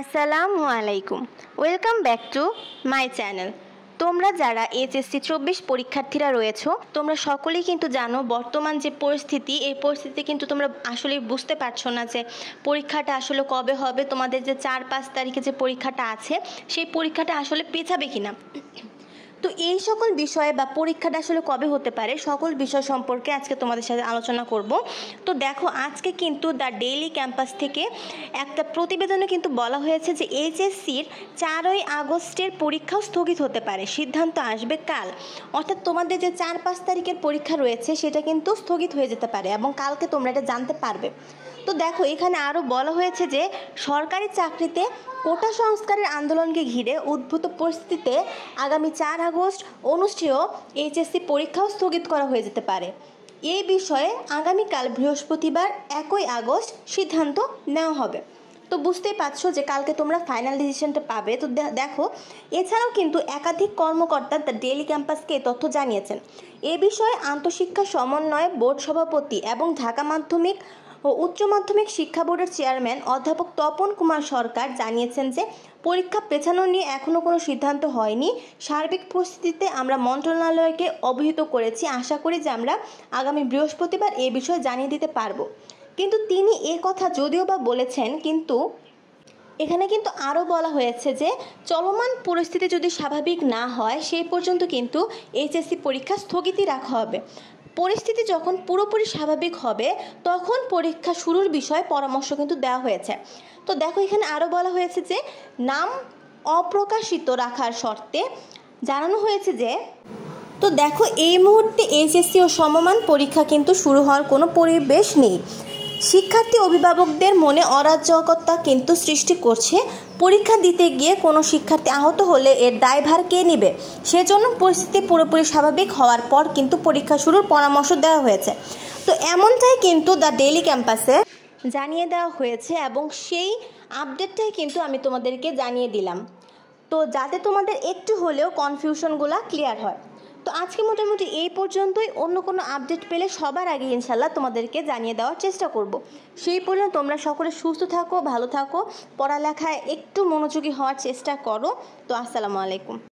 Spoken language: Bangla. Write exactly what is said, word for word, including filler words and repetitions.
আসসালামু আলাইকুম, welcome back to my channel. তোমরা যারা এইচএসসি চব্বিশ পরীক্ষার্থীরা রয়েছো, তোমরা সকলেই কিন্তু জানো বর্তমান যে পরিস্থিতি, এই পরিস্থিতি কিন্তু তোমরা আসলে বুঝতে পারছো না যে পরীক্ষাটা আসলে কবে হবে। তোমাদের যে চার পাঁচ তারিখে যে পরীক্ষাটা আছে, সেই পরীক্ষাটা আসলে পেছাবে কিনা। তো এই সকল বিষয়ে বা পরীক্ষাটা আসলে কবে হতে পারে, সকল বিষয় সম্পর্কে আজকে তোমাদের সাথে আলোচনা করব। তো দেখো, আজকে কিন্তু দ্য ডেইলি ক্যাম্পাস থেকে একটা প্রতিবেদনে কিন্তু বলা হয়েছে যে এইচএসসির চারই আগস্টের পরীক্ষাও স্থগিত হতে পারে, সিদ্ধান্ত আসবে কাল। অর্থাৎ তোমাদের যে চার পাঁচ তারিখের পরীক্ষা রয়েছে সেটা কিন্তু স্থগিত হয়ে যেতে পারে এবং কালকে তোমরা এটা জানতে পারবে। তো দেখো, এখানে আরও বলা হয়েছে যে সরকারি চাকরিতে কোটা সংস্কারের আন্দোলনকে ঘিরে উদ্ভূত পরিস্থিতিতে আগামী চার আগস্ট অনুষ্ঠেয় এইচএসসি পরীক্ষাও স্থগিত করা হয়ে যেতে পারে। এই বিষয়ে আগামীকাল বৃহস্পতিবার একই আগস্ট সিদ্ধান্ত নেওয়া হবে। তো বুঝতেই পারছো যে কালকে তোমরা ফাইনাল ডিসিশনটা পাবে। তো দেখো, এছাড়াও কিন্তু একাধিক কর্মকর্তা দ্য ডেইলি ক্যাম্পাসকে এই তথ্য জানিয়েছেন। এ বিষয়ে আন্তঃশিক্ষা সমন্বয় বোর্ড সভাপতি এবং ঢাকা মাধ্যমিক ও উচ্চ মাধ্যমিক শিক্ষা বোর্ডের চেয়ারম্যান অধ্যাপক তপন কুমার সরকার জানিয়েছেন যে পরীক্ষা পেছানো নিয়ে এখনও কোনো সিদ্ধান্ত হয়নি। সার্বিক পরিস্থিতিতে আমরা মন্ত্রণালয়কে অবহিত করেছি, আশা করি যে আমরা আগামী বৃহস্পতিবার এ বিষয়ে জানিয়ে দিতে পারবো। কিন্তু তিনি এ কথা যদিও বা বলেছেন, কিন্তু এখানে কিন্তু আরও বলা হয়েছে যে চলমান পরিস্থিতি যদি স্বাভাবিক না হয় সেই পর্যন্ত কিন্তু এইচএসসি পরীক্ষা স্থগিতই রাখা হবে। পরিস্থিতি যখন পুরোপুরি স্বাভাবিক হবে তখন পরীক্ষা শুরুর বিষয়ে পরামর্শ কিন্তু দেওয়া হয়েছে। তো দেখো, এখানে আরও বলা হয়েছে যে নাম অপ্রকাশিত রাখার শর্তে জানানো হয়েছে যে তো দেখো, এই মুহূর্তে এইচএসসি ও সমমান পরীক্ষা কিন্তু শুরু হওয়ার কোনো পরিবেশ নেই। শিক্ষার্থী অভিভাবকদের মনে অরাজকতা কিন্তু সৃষ্টি করছে। পরীক্ষা দিতে গিয়ে কোনো শিক্ষার্থী আহত হলে এর দায়ভার কে নেবে? সেজন্য পরিস্থিতি পুরোপুরি স্বাভাবিক হওয়ার পর কিন্তু পরীক্ষা শুরুর পরামর্শ দেওয়া হয়েছে। তো এমনটাই কিন্তু দ্য ডেইলি ক্যাম্পাসে জানিয়ে দেওয়া হয়েছে এবং সেই আপডেটটাই কিন্তু আমি তোমাদেরকে জানিয়ে দিলাম, তো যাতে তোমাদের একটু হলেও কনফিউশনগুলো ক্লিয়ার হয়। তো আজকে মোটামুটি এই পর্যন্তই। অন্য কোনো আপডেট পেলে সবার আগে ইনশাল্লাহ তোমাদেরকে জানিয়ে দেওয়ার চেষ্টা করব। সেই পর্যন্ত তোমরা সকলে সুস্থ থাকো, ভালো থাকো, পড়ালেখায় একটু মনোযোগী হওয়ার চেষ্টা করো। তো আসসালামু আলাইকুম।